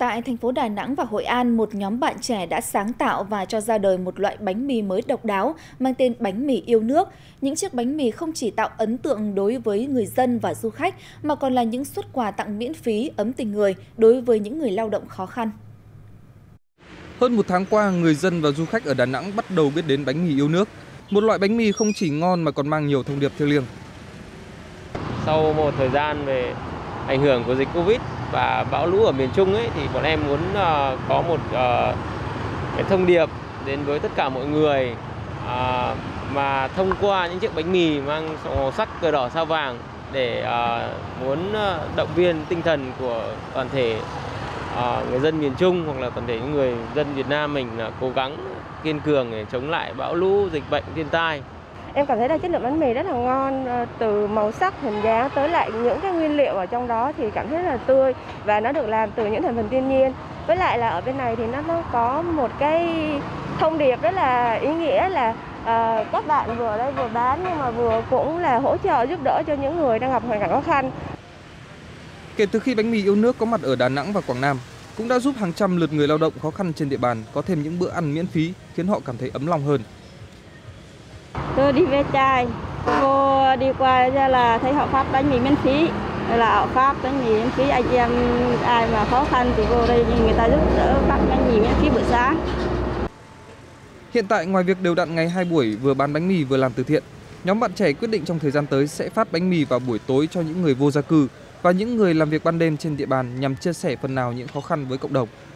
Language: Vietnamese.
Tại thành phố Đà Nẵng và Hội An, một nhóm bạn trẻ đã sáng tạo và cho ra đời một loại bánh mì mới độc đáo mang tên bánh mì yêu nước. Những chiếc bánh mì không chỉ tạo ấn tượng đối với người dân và du khách, mà còn là những suất quà tặng miễn phí ấm tình người đối với những người lao động khó khăn. Hơn một tháng qua, người dân và du khách ở Đà Nẵng bắt đầu biết đến bánh mì yêu nước. Một loại bánh mì không chỉ ngon mà còn mang nhiều thông điệp thiêng liêng. Sau một thời gian về ảnh hưởng của dịch Covid và bão lũ ở miền Trung ấy, thì bọn em muốn có một cái thông điệp đến với tất cả mọi người, mà thông qua những chiếc bánh mì mang màu sắc cờ đỏ sao vàng để muốn động viên tinh thần của toàn thể người dân miền Trung hoặc là toàn thể những người dân Việt Nam mình là cố gắng kiên cường để chống lại bão lũ, dịch bệnh, thiên tai. Em cảm thấy là chất lượng bánh mì rất là ngon, từ màu sắc, hình dáng tới lại những cái nguyên liệu ở trong đó thì cảm thấy rất là tươi và nó được làm từ những thành phần thiên nhiên. Với lại là ở bên này thì nó có một cái thông điệp rất là ý nghĩa là các bạn vừa ở đây vừa bán nhưng mà vừa cũng là hỗ trợ giúp đỡ cho những người đang gặp hoàn cảnh khó khăn. Kể từ khi bánh mì yêu nước có mặt ở Đà Nẵng và Quảng Nam, cũng đã giúp hàng trăm lượt người lao động khó khăn trên địa bàn có thêm những bữa ăn miễn phí, khiến họ cảm thấy ấm lòng hơn. Tôi đi về chài, cô đi qua ra là thấy họ phát bánh mì miễn phí, là họ phát bánh mì miễn phí, anh em ai mà khó khăn thì vô đây người ta giúp đỡ phát bánh mì miễn phí buổi sáng. Hiện tại, ngoài việc đều đặn ngày 2 buổi vừa bán bánh mì vừa làm từ thiện, nhóm bạn trẻ quyết định trong thời gian tới sẽ phát bánh mì vào buổi tối cho những người vô gia cư và những người làm việc ban đêm trên địa bàn nhằm chia sẻ phần nào những khó khăn với cộng đồng.